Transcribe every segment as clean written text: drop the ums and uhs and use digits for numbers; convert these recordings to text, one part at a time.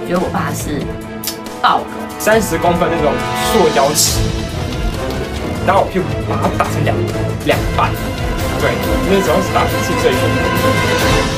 觉得我爸是爆狗 ，30公分那种塑胶尺，然后我就把它打成两半。对，那时候是打是最凶的。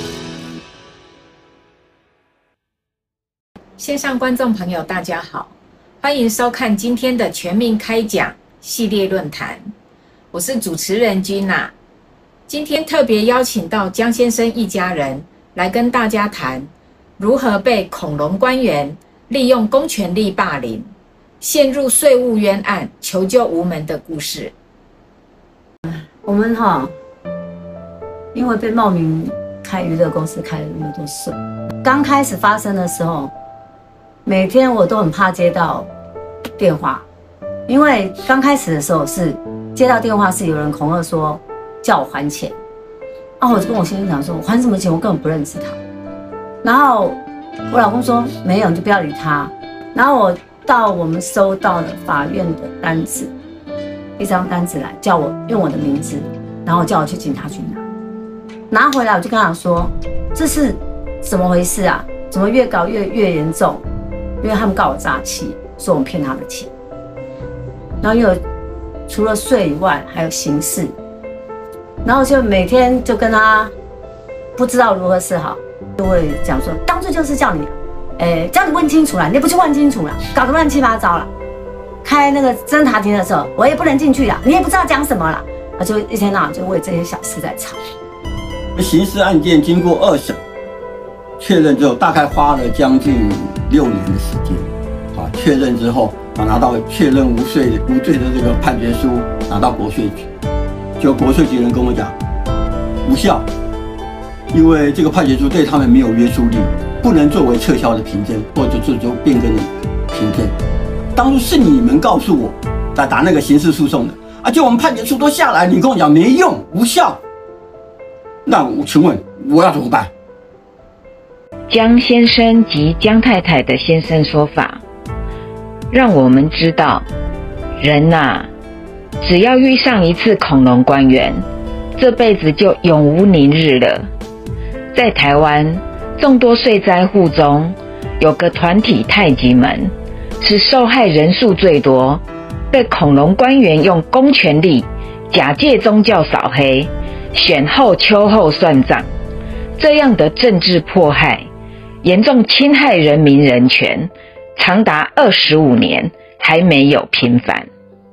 线上观众朋友，大家好，欢迎收看今天的全民开讲系列论坛，我是主持人君娜。今天特别邀请到江先生一家人来跟大家谈如何被恐龙官员利用公权力霸凌，陷入税务冤案，求救无门的故事。 我们因为被冒名开娱乐公司开了那么多税，刚开始发生的时候，每天我都很怕接到电话，因为刚开始的时候是接到电话是有人恐吓说叫我还钱，我就跟我先生讲说，我还什么钱？我根本不认识他。然后我老公说没有，你就不要理他。然后我到我们收到了法院的单子，一张单子来，叫我用我的名字，然后叫我去警察局拿回来，我就跟他说这是怎么回事啊？怎么越搞越严重？因为他们告我诈欺，说我们骗他的钱。然后因为除了税以外，还有刑事。然后就每天就跟他不知道如何是好，就会讲说，当初就是叫你，叫你问清楚了，你也不去问清楚了，搞得乱七八糟了。开那个侦查庭的时候，我也不能进去了，你也不知道讲什么了，他就一天到晚就为这些小事在吵。 刑事案件经过2审确认之后，大概花了将近6年的时间，确认之后，拿到确认无罪的这个判决书，拿到国税局。就国税局人跟我讲无效，因为这个判决书对他们没有约束力，不能作为撤销的凭证或者是做变更的凭证。当初是你们告诉我来打那个刑事诉讼的，就我们判决书都下来，你跟我讲没用无效，那我请问我要怎么办？ 江先生及江太太的先生说法，让我们知道人只要遇上一次恐龙官员，这辈子就永无宁日了。在台湾众多税灾户中，有个团体太极门，是受害人数最多，被恐龙官员用公权力假借宗教扫黑，选后秋后算账，这样的政治迫害严重侵害人民人权，长达25年还没有平反。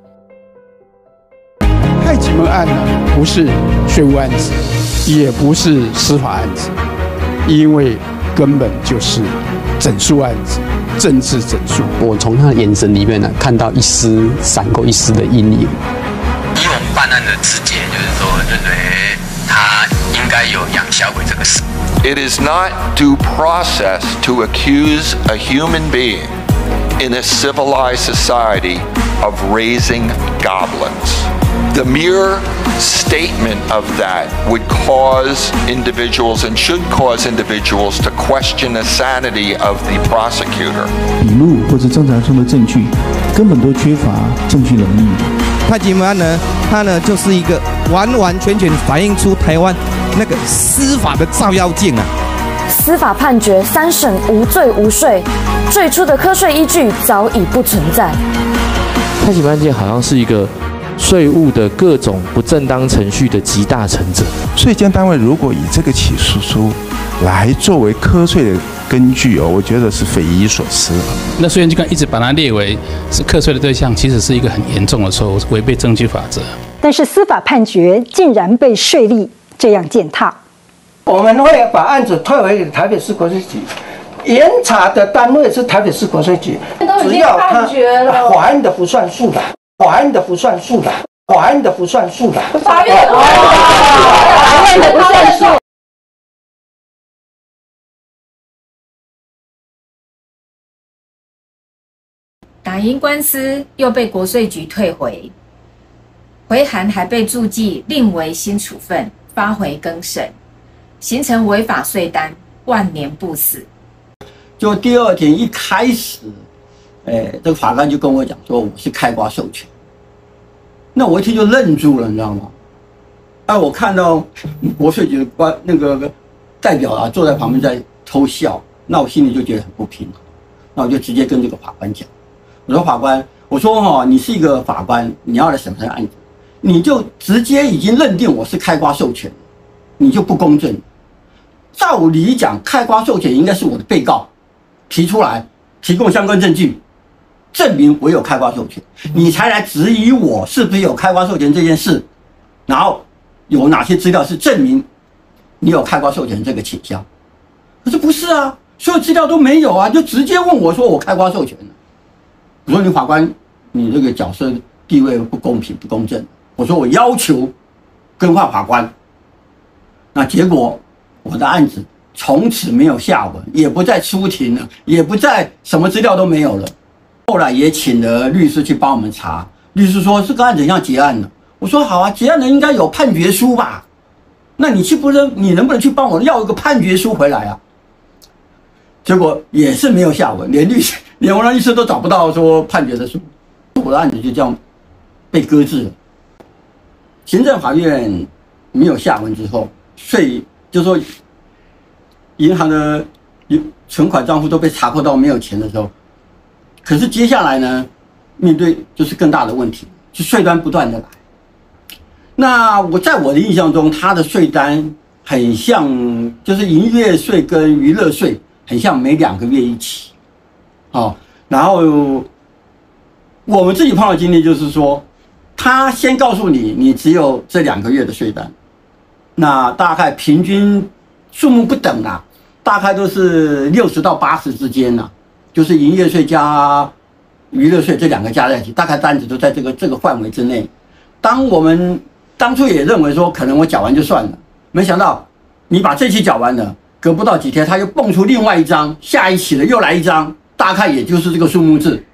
太极门案不是税务案子，也不是司法案子，因为根本就是整肃案子，政治整肃。 我从他的眼神里面看到闪过一丝的阴影。 以我们办案的直觉，就是说认为他应该有养小鬼这个事。 It is not due process to accuse a human being in a civilized society of raising goblins. The mere statement of that would cause individuals and should cause individuals to question the sanity of the prosecutor. 笔录或者侦查中的证据根本都缺乏证据能力。 太极门案呢，它呢就是一个完全反映出台湾那个司法的照妖镜啊。 司法判决3审无罪无税，最初的科税依据早已不存在。 太极门案件好像是一个税务的各种不正当程序的集大成者。 税监单位如果以这个起诉书来作为科税的根据我觉得是匪夷所思。 那税监机关一直把它列为是课税的对象，其实是一个很严重的错误，违背证据法则。 但是司法判决竟然被税吏这样践踏。 我们会把案子退回给台北市国税局，严查的单位是台北市国税局，只要他法院的不算数的，法院的不算数的，法院的不算数的，法院的不算数。 打赢官司又被国税局退回，回函还被注记另为新处分，发回更审，形成违法税单，万年不死。 就第2天一开始，这个法官就跟我讲说我是开挂授权，那我一听就愣住了，你知道吗？我看到国税局的那个代表坐在旁边在偷笑， 那我心里就觉得很不平衡，那我就直接跟这个法官讲，我说法官，我说你是一个法官，你要来审判案子，你就直接已经认定我是开瓜授权，你就不公正。照理讲，开瓜授权应该是我的被告提出来，提供相关证据，证明我有开瓜授权，你才来质疑我是不是有开瓜授权这件事，然后有哪些资料是证明你有开瓜授权这个倾向。可是不是啊，所有资料都没有啊，就直接问我说我开瓜授权了。我说你法官，你这个角色地位不公平不公正。我说我要求更换法官。那结果我的案子从此没有下文，也不再出庭了，也不再什么资料都没有了。后来也请了律师去帮我们查，律师说这个案子要结案了。我说好啊，结案了应该有判决书吧？那你能不能去帮我要一个判决书回来啊？结果也是没有下文，连我的律师都找不到说判决的书，我的案子就这样被搁置了。行政法院没有下文之后，就是说银行的存款账户都被查扣到没有钱的时候，可是接下来呢，面对就是更大的问题，是税单不断的来。那在我的印象中，他的税单很像，就是营业税跟娱乐税很像每2个月一起，然后我们自己碰到的经历就是说，他先告诉你，你只有这2个月的税单，那大概平均数目不等啦，大概都是60到80之间啦，就是营业税加娱乐税这2个加在一起，大概单子都在这个范围之内。我们当初也认为说，可能我缴完就算了，没想到你把这期缴完了，隔不到几天，他又蹦出另外一张，下一期的又来一张，大概也就是这个数目字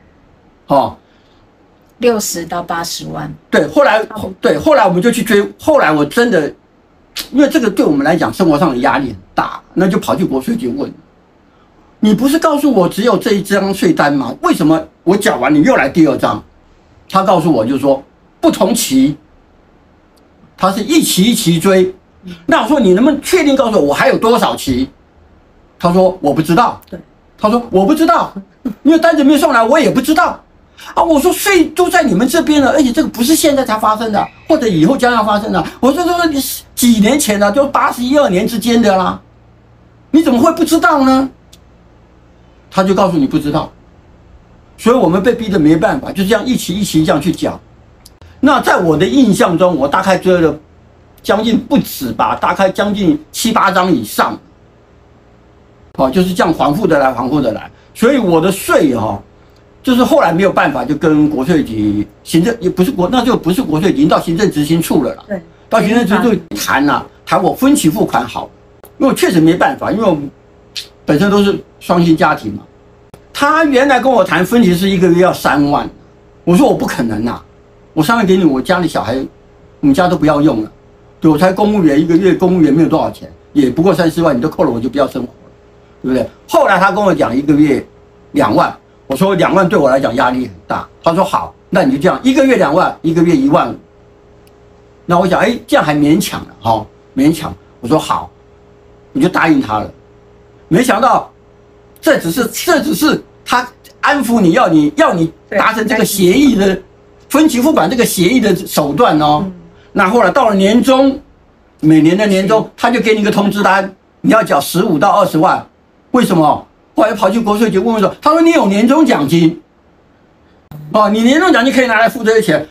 ，60到80万。 对，后来我们就去追，后来我真的，因为这个对我们来讲生活上的压力很大，那就跑去国税局问，你不是告诉我只有这一张税单吗？为什么我缴完你又来第2张？他告诉我就是说不同期，他是一期一期追。那我说你能不能确定告诉我还有多少期？他说我不知道。他说我不知道，因为单子没有送来，我也不知道。我说税都在你们这边了，而且这个不是现在才发生的，或者以后将要发生的。我说几年前的，就81、2年之间的啦，你怎么会不知道呢？他就告诉你不知道，所以我们被逼得没办法，就这样一期一期这样去缴。那在我的印象中，我大概追了将近不止吧，大概将近7、8张以上，就是这样反复的来，所以我的税就是后来没有办法，就跟国税局行政也不是那就不是国税局，已经到行政执行处了啦。对，到行政执行处谈我分期付款好，因为我确实没办法，因为我本身都是双薪家庭嘛。他原来跟我谈分期是1个月要3万，我说我不可能啊，我3万给你，我家里小孩，我们家都不要用了。对，我才公务员，1个月公务员没有多少钱，也不过3、4万，你都扣了，我就不要生活了，对不对？后来他跟我讲1个月2万，我说2万对我来讲压力很大，他说好，那你就这样，1个月2万，1个月1万5。那我想，这样还勉强了，勉强。我说好，我就答应他了。没想到，这只是他安抚你要你达成这个协议的分期付款这个协议的手段哦。那后来到了年终，每年的年终，他就给你一个通知单，你要缴15到20万。为什么？后来跑去国税局问说，他说你有年终奖金，你年终奖金可以拿来付这些钱。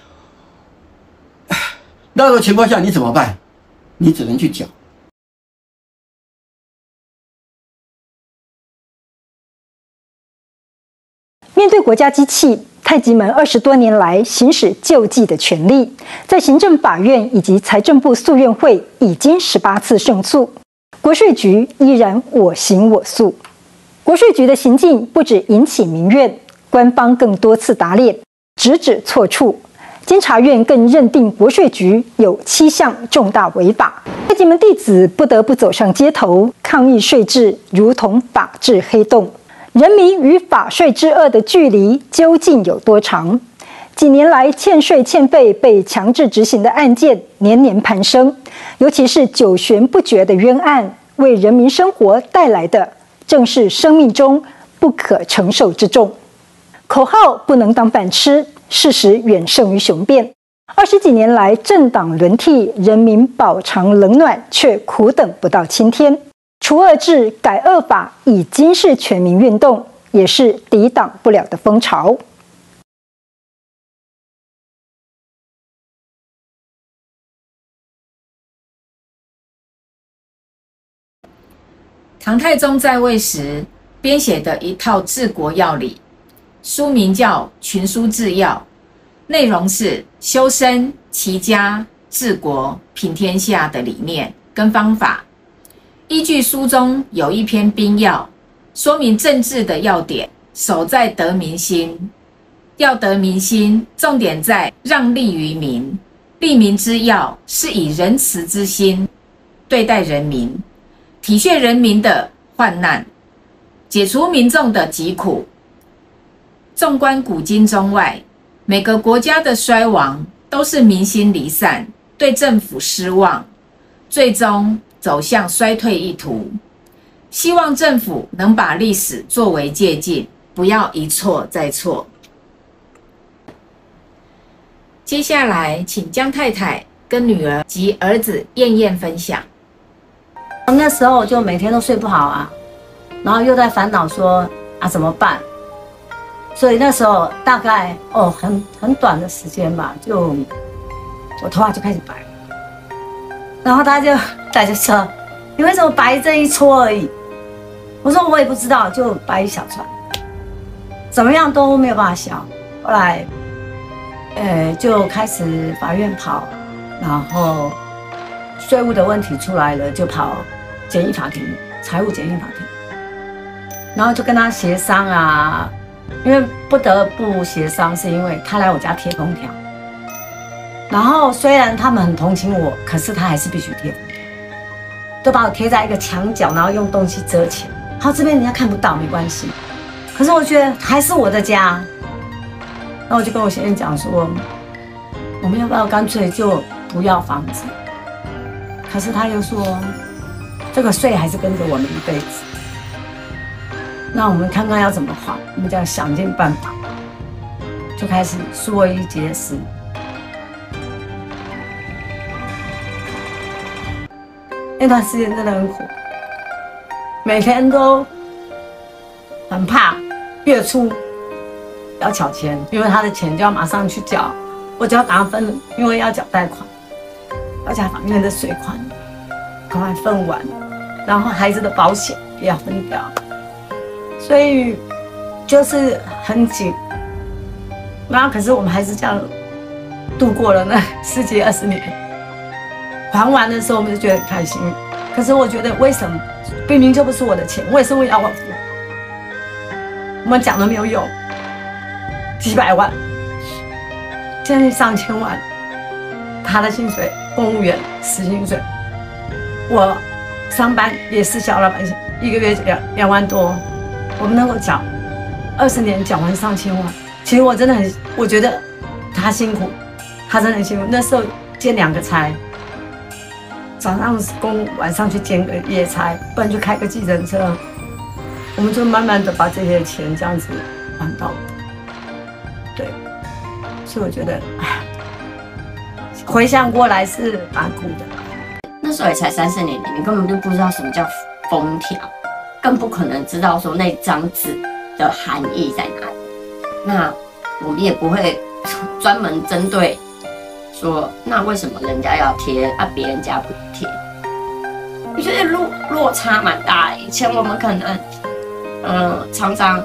那种情况下你怎么办？你只能去缴。 面对国家机器，太极门20多年来行使救济的权利，在行政法院以及财政部诉愿会已经18次胜诉，国税局依然我行我素。国税局的行径不止引起民怨，官方更多次打脸，直指错处。监察院更认定国税局有7项重大违法，太极门弟子不得不走上街头抗议税制如同法治黑洞。人民与法税之恶的距离究竟有多长？几年来，欠税欠费被强制执行的案件年年攀升，尤其是久悬不决的冤案，为人民生活带来的正是生命中不可承受之重。口号不能当饭吃，事实远胜于雄辩。20几年来，政党轮替，人民饱尝冷暖，却苦等不到青天。除恶治、改恶法已经是全民运动，也是抵挡不了的风潮。 唐太宗在位时编写的一套治国要理，书名叫《群书治要》，内容是修身、齐家、治国、平天下的理念跟方法。依据书中有一篇兵要，说明政治的要点，守在得民心。要得民心，重点在让利于民。利民之要是以仁慈之心对待人民，体恤人民的患难，解除民众的疾苦。纵观古今中外，每个国家的衰亡都是民心离散，对政府失望，最终走向衰退一途。希望政府能把历史作为借鉴，不要一错再错。接下来，请江太太跟女儿及儿子燕燕分享。 那时候就每天都睡不好啊，然后又在烦恼说啊怎么办？所以那时候大概很短的时间吧，就我头发就开始白了。然后大家就说你为什么白这一撮而已？我说我也不知道，就白一小串，怎么样都没有办法消。后来就开始法院跑，然后税务的问题出来了，就跑简易法庭、财务简易法庭，然后就跟他协商啊，因为不得不协商，是因为他来我家贴空调，然后虽然他们很同情我，可是他还是必须贴空调，都把我贴在一个墙角，然后用东西遮起来。好，这边人家看不到没关系，可是我觉得还是我的家。那我就跟我先生讲说，我们要不要干脆就不要房子？可是他又说，这个税还是跟着我们一辈子。那我们看看要怎么还，我们就要想尽办法，就开始说一节食。那段时间真的很苦，每天都很怕月初要缴钱，因为他的钱就要马上去缴，我就要赶快分，因为要缴贷款，要缴法院的税款，赶快分完，然后孩子的保险也要分掉，所以就是很紧。然后可是我们还是这样度过了那10几20年，还完的时候我们就觉得很开心。可是我觉得为什么明明就不是我的钱，为什么要我付？我们讲都没有用。几百万，现在上千万，他的薪水，公务员死薪水，我上班也是小老百姓，一个月2万多，我们能够缴20年缴完上千万。其实我真的很，我觉得他辛苦，他真的很辛苦。那时候兼2个差，早上公务，晚上去兼个夜差，不然就开个计程车，我们就慢慢的把这些钱这样子还到。对，所以我觉得，回想过来是蛮苦的。 那时候也才3、4年级，你根本就不知道什么叫封条，更不可能知道说那张纸的含义在哪里。那我们也不会专门针对说，那为什么人家要贴啊，别人家不贴？我觉得落差蛮大。以前我们可能，常常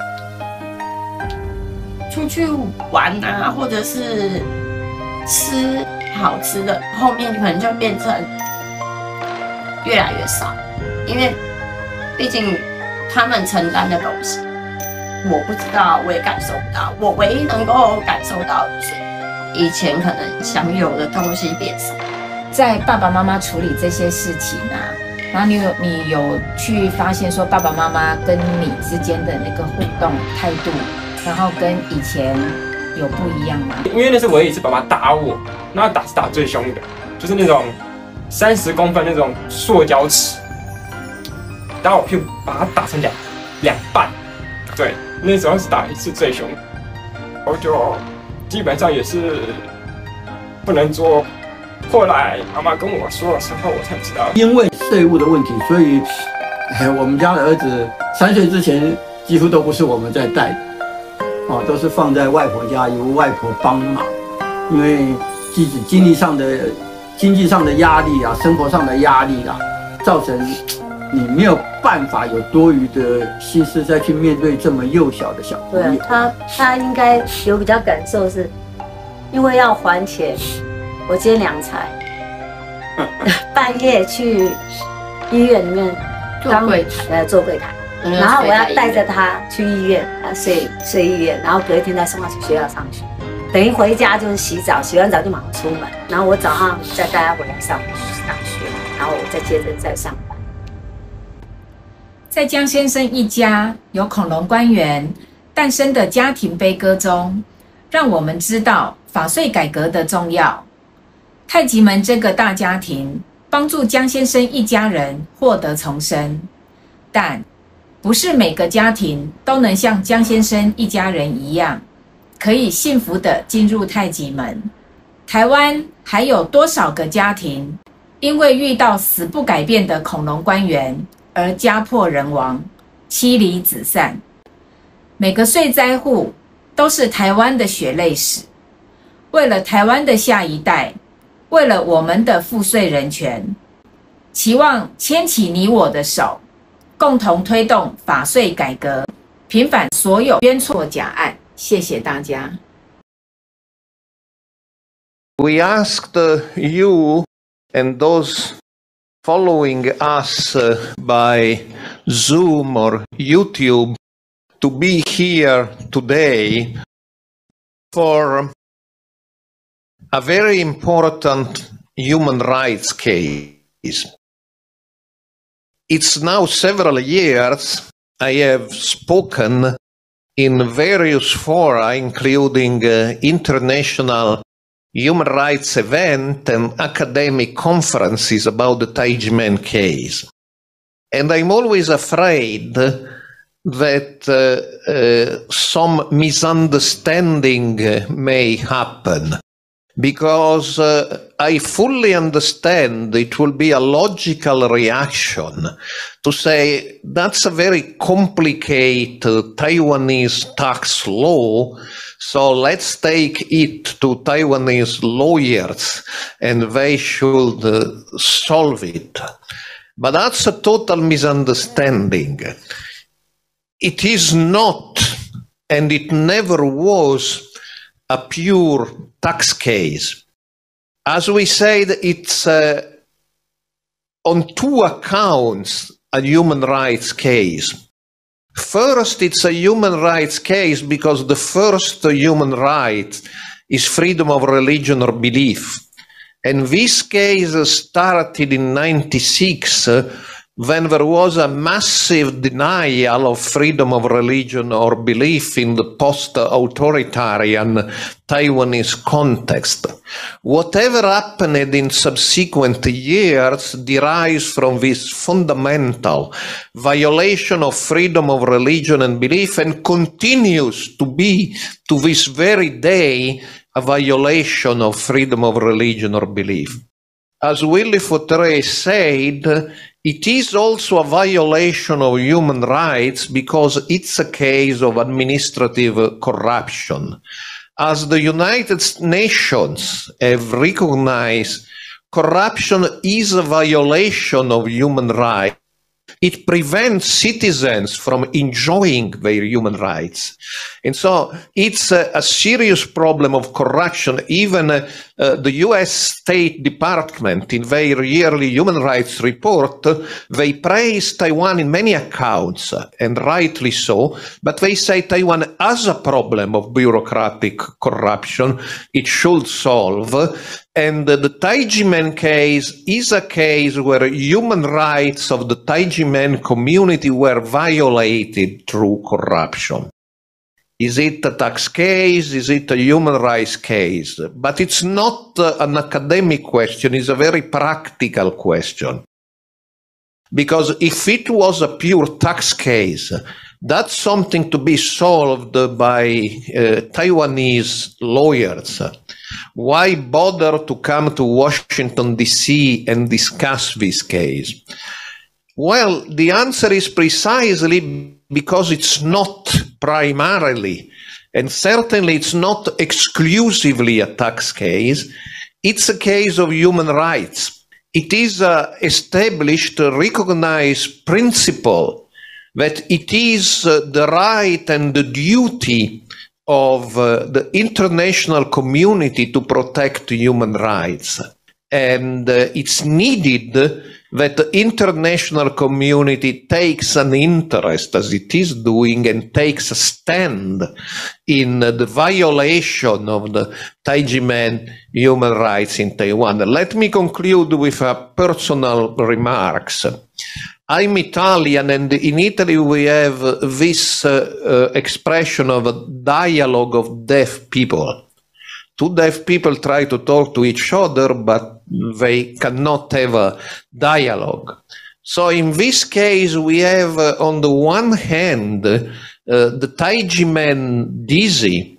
出去玩啊，或者是吃好吃的，后面可能就变成越来越少，因为毕竟他们承担的东西，我不知道，我也感受不到。我唯一能够感受到的是，以前可能享有的东西变少。 在爸爸妈妈处理这些事情啊，然后你有去发现说爸爸妈妈跟你之间的那个互动态度，然后跟以前有不一样吗？ 因为那是唯一一次爸爸打我，那打是打最凶的，就是那种30公分那种塑胶尺， 然后我屁股把它打成两半，对，那时候是打一次最凶，我就基本上也是不能做。后来妈妈跟我说的时候，我才知道， 因为税务的问题，所以我们家的儿子3岁之前几乎都不是我们在带的，哦，都是放在外婆家，由外婆帮忙。因为即使经济上的压力啊，生活上的压力啊，造成你没有办法有多余的心思再去面对这么幼小的小朋友。 对，他应该有比较感受是，因为要还钱。我今天良才，半夜去医院里面做柜台，然后我要带着他去医院，他睡医院，然后隔一天再送他去学校上学，等于回家就是洗澡，洗完澡就马上出门，然后我早上再带他回来上学，然后我再接着再上班。 在江先生一家有恐龙官员诞生的家庭悲歌中，让我们知道法税改革的重要。太极门这个大家庭帮助江先生一家人获得重生，但不是每个家庭都能像江先生一家人一样，可以幸福地进入太极门。台湾还有多少个家庭因为遇到死不改变的恐龙官员而家破人亡、妻离子散？每个税灾户都是台湾的血泪史。为了台湾的下一代，为了我们的赋税人权，期望牵起你我的手，共同推动法税改革，平反所有冤错假案。谢谢大家。 We asked you and those following us by Zoom or YouTube to be here today for a very important human rights case. It's now several years I have spoken in various fora, including international human rights events and academic conferences about the Taijimen case. And I'm always afraid that some misunderstanding may happen, because I fully understand it will be a logical reaction to say that's a very complicated Taiwanese tax law, so let's take it to Taiwanese lawyers and they should solve it. But that's a total misunderstanding. It is not, and it never was, a pure tax case. As we said, it's on two accounts a human rights case. First, it's a human rights case because the first human right is freedom of religion or belief. And this case started in 1996 when there was a massive denial of freedom of religion or belief in the post-authoritarian Taiwanese context. Whatever happened in subsequent years derives from this fundamental violation of freedom of religion and belief and continues to be, to this very day, a violation of freedom of religion or belief. As Willy Fautré said, it is also a violation of human rights because it's a case of administrative corruption. As the United Nations have recognized, corruption is a violation of human rights. It prevents citizens from enjoying their human rights. And so it's a serious problem of corruption. Even the US State Department, in their yearly human rights report, they praise Taiwan in many accounts, and rightly so, but they say Taiwan has a problem of bureaucratic corruption it should solve. And the Taijimen case is a case where human rights of the Taijimen community were violated through corruption. Is it a tax case? Is it a human rights case? But it's not an academic question, it's a very practical question. Because if it was a pure tax case, that's something to be solved by Taiwanese lawyers. Why bother to come to Washington, D.C. and discuss this case? Well, the answer is precisely because it's not primarily, and certainly it's not exclusively a tax case. It's a case of human rights. It is an established, recognized principle that it is the right and the duty of the international community to protect human rights. And it's needed that the international community takes an interest, as it is doing, and takes a stand in the violation of the Taiji human rights in Taiwan. Let me conclude with a personal remarks. I'm Italian, and in Italy we have this expression of a dialogue of deaf people. Two deaf people try to talk to each other, but they cannot have a dialogue. So in this case, we have, on the one hand, the Taiji dizzy.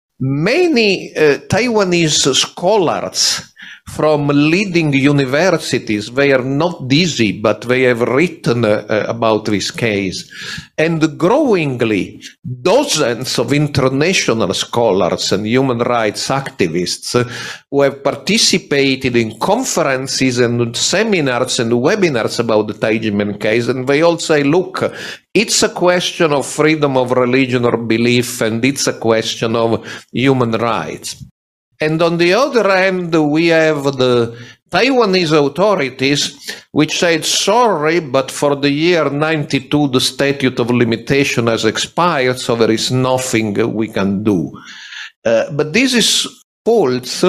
Many Taiwanese scholars from leading universities, they are not dizzy, but they have written about this case. And growingly, dozens of international scholars and human rights activists who have participated in conferences and seminars and webinars about the Taiji case, and they all say, look, it's a question of freedom of religion or belief, and it's a question of human rights. And on the other hand, we have the Taiwanese authorities which said, sorry, but for the year 92, the statute of limitation has expired, so there is nothing we can do. But this is false,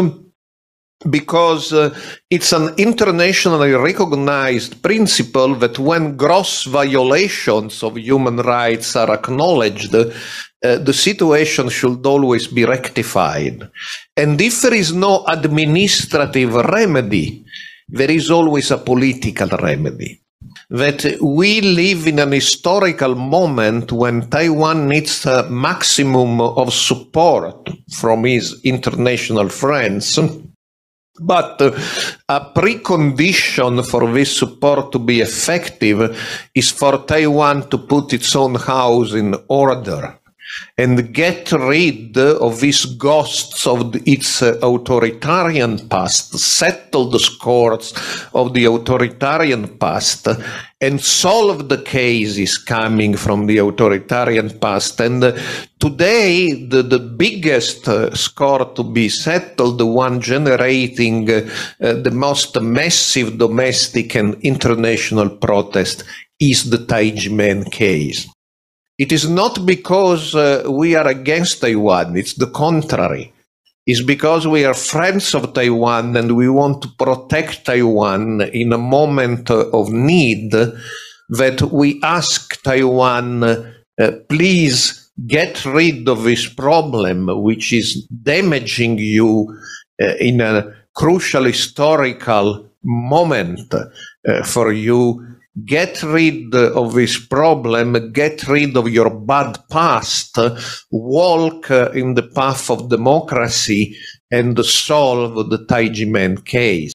because it's an internationally recognized principle that when gross violations of human rights are acknowledged, the situation should always be rectified. And if there is no administrative remedy, there is always a political remedy. That we live in an historical moment when Taiwan needs a maximum of support from its international friends. But a precondition for this support to be effective is for Taiwan to put its own house in order and get rid of these ghosts of its authoritarian past, settle the scores of the authoritarian past, and solve the cases coming from the authoritarian past. And today, the biggest score to be settled, the one generating the most massive domestic and international protest, is the Taiji case. It is not because we are against Taiwan, it's the contrary. It's because we are friends of Taiwan and we want to protect Taiwan in a moment of need, that we ask Taiwan, please get rid of this problem, which is damaging you in a crucial historical moment for you. Get rid of this problem, get rid of your bad past, walk in the path of democracy, and solve the Taiji case.